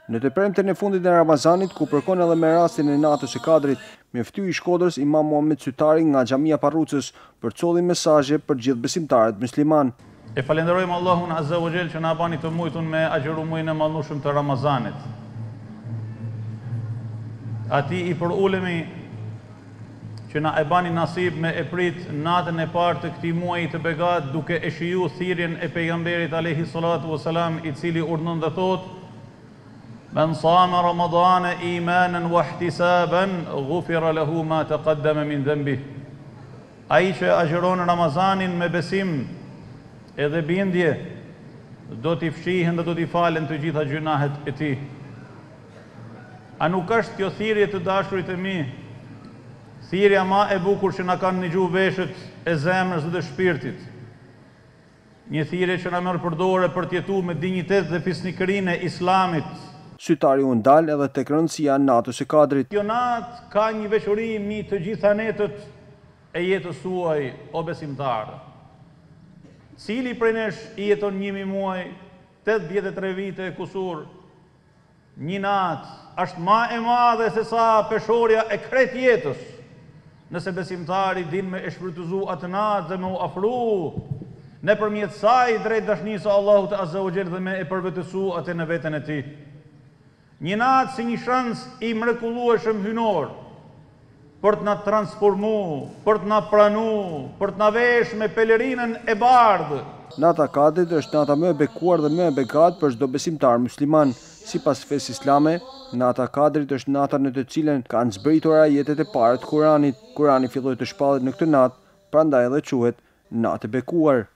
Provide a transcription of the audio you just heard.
Në të premten e fundit e Ramazanit, ku përkon edhe me rastin e natës së Kadrit, mjeftoi i Shkodrës Imam Muhamet Sytari nga Xhamia Parrucës për colli mesazhe për gjithë besimtarët musliman. E falenderojmë Allahun Azza wa Jall që na bani të mujtun me agjëru muajin e mallnueshëm të Ramazanit. Ati i përulemi që na e bani nasib me e prit natën e parë të këtij muaji të begat duke e shiju thirrjen e pejgamberit alayhi salatu wasalam i cili urdhnon dhe thotë: "Men sama Ramadana imanan wa ihtisaban ghufira lahu ma taqaddama min dhanbih." Ai që agjëron Ramazanin me besim edhe bindje, do t'i fshihen dhe do t'i falen të gjitha gjunahet e tij. A nuk është kjo thirrje të dashurit e mi, thirrja ma e bukur që na kanë ndëgju veshët e zemrës dhe shpirtit? Një thirrje që na merr për dorë për të jetuar me dinjitet dhe fisnikërinë e Islamit. Sytari u ndal edhe tek rëndësia e natës së Kadrit. Kjo natë ka një veçori mbi të gjitha netët e jetës suaj, o besimtarë. Cili prej nesh i jeton 1000 muaj, 83 vite e kusur, një natë është ma e madhe se sa peshorja e krejt jetës. Nëse besimtari din me e shfrytëzu atë natë dhe me u afru nëpërmjet saj drejt dashnisë së Allahut Azza wa Jall dhe me e përvetësu atë në veten e tij. Një natë si një shans i mrekullueshëm hynor për të na transformu, për të na pranu, për të na vesh me pelerinën e bardhë. Nata Kadrit është nata më e bekuar dhe më e begat për çdo besimtar musliman. Sipas fesë islame, nata Kadrit është nata në të cilën kanë zbritur ajetet e para të Kuranit. Kurani filloi të shpallet në këtë natë, prandaj edhe quhet natë e bekuar.